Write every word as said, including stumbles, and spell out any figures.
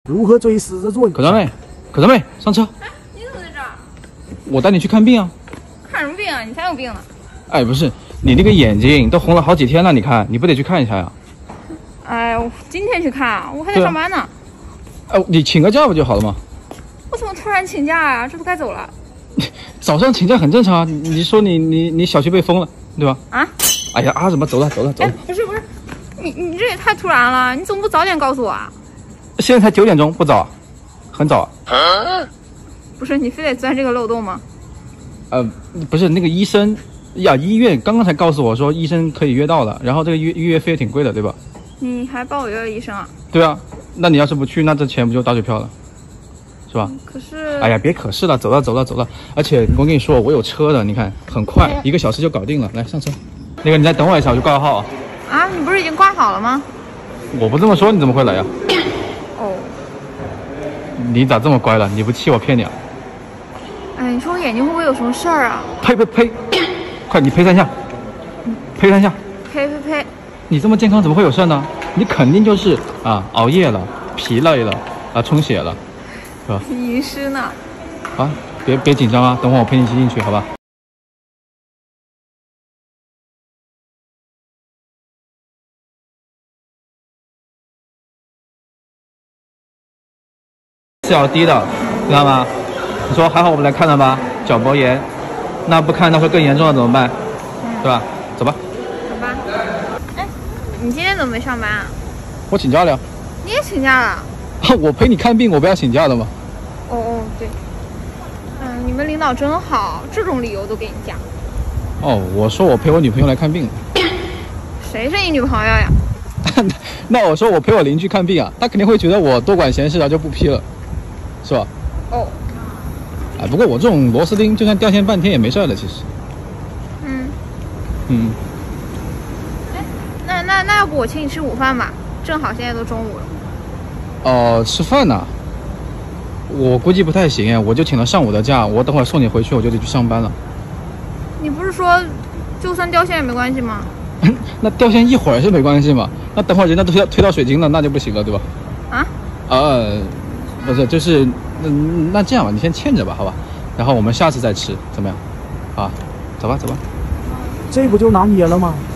如何追狮子座？ 可张妹，可张妹，上车。 哎，你怎么在这儿？ 我带你去看病啊。 看什么病啊？你才有病呢。 哎，不是，你那个眼睛都红了好几天了，你看，你不得去看一下呀？ 哎，我今天去看，我还得上班呢。 哎，你请个假不就好了吗？ 我怎么突然请假呀、啊？这不该走了。 早上请假很正常啊。你你说你你你小区被封了，对吧？ 啊？ 哎呀啊！怎么走了走了走了？ 哎，不是不是，你你这也太突然了，你怎么不早点告诉我啊？ 现在才九点钟，不早啊？很早啊？ 啊不是，你非得钻这个漏洞吗？ 呃，不是，那个医生呀，医院刚刚才告诉我说医生可以约到了，然后这个预预约费也挺贵的，对吧？ 你还帮我约了医生啊？ 对啊，那你要是不去，那这钱不就打水漂了，是吧？ 嗯、可是， 哎呀，别可是了，走了走了走了，而且我跟你说，我有车的，你看很快，哎、一个小时就搞定了，来上车。那个你再等我一下，我就挂号啊。 啊，你不是已经挂好了吗？ 我不这么说，你怎么会来呀？ 哦， 你咋这么乖了？你不气我骗你啊？ 哎，你说我眼睛会不会有什么事儿啊？ 呸呸呸！快，你呸三下，呸三下。 呸呸呸！ 你这么健康怎么会有事呢？你肯定就是啊熬夜了、疲累了啊充血了，是吧？ 医师呢？ 啊，别别紧张啊，等会我陪你一起进去，好吧？是要低的，知道吗？你说还好我们来看了吧？角膜炎，那不看那会更严重了怎么办？对吧？走吧。 走吧。哎，你今天怎么没上班啊？ 我请假了呀。 你也请假了？ 我陪你看病，我不要请假的吗？ 哦哦，对。嗯，你们领导真好，这种理由都给你假。 哦，我说我陪我女朋友来看病。 谁是你女朋友呀？ 那我说我陪我邻居看病啊，他肯定会觉得我多管闲事啊，就不批了，是吧？ 哦。 哎，不过我这种螺丝钉，就算掉线半天也没事的，其实。 嗯。 嗯。 哎，那那那要不我请你吃午饭吧？正好现在都中午了。 哦、呃，吃饭呢、啊？我估计不太行哎，我就请了上午的假，我等会儿送你回去，我就得去上班了。 你不是说，就算掉线也没关系吗？ 那掉线一会儿是没关系嘛？那等会儿人家都推到推到水晶了，那就不行了，对吧？ 啊？ 呃，不是，就是，嗯，那这样吧，你先欠着吧，好吧？然后我们下次再吃，怎么样？啊，走吧，走吧。 这不就难噎了吗？